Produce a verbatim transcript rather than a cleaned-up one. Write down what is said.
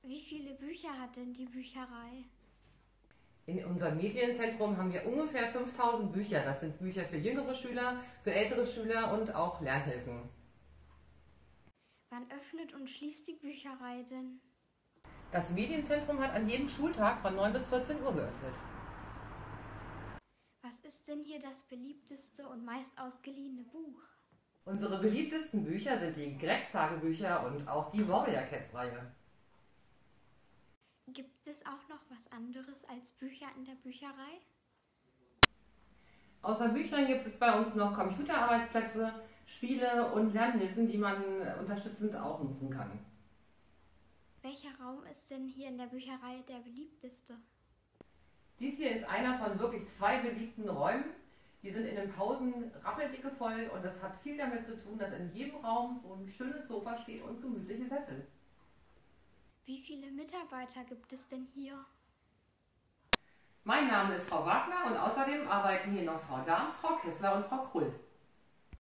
Wie viele Bücher hat denn die Bücherei? In unserem Medienzentrum haben wir ungefähr fünftausend Bücher. Das sind Bücher für jüngere Schüler, für ältere Schüler und auch Lernhilfen. Wann öffnet und schließt die Bücherei denn? Das Medienzentrum hat an jedem Schultag von neun bis vierzehn Uhr geöffnet. Was ist denn hier das beliebteste und meist ausgeliehene Buch? Unsere beliebtesten Bücher sind die Gregs-Tagebücher und auch die Warrior Cats-Reihe. Gibt es auch noch was anderes als Bücher in der Bücherei? Außer Büchern gibt es bei uns noch Computerarbeitsplätze, Spiele und Lernhilfen, die man unterstützend auch nutzen kann. Welcher Raum ist denn hier in der Bücherei der beliebteste? Dies hier ist einer von wirklich zwei beliebten Räumen. Die sind in den Pausen rappeldicke voll und das hat viel damit zu tun, dass in jedem Raum so ein schönes Sofa steht und gemütliche Sessel. Wie viele Mitarbeiter gibt es denn hier? Mein Name ist Frau Wagner und außerdem arbeiten hier noch Frau Dahms, Frau Kessler und Frau Krull.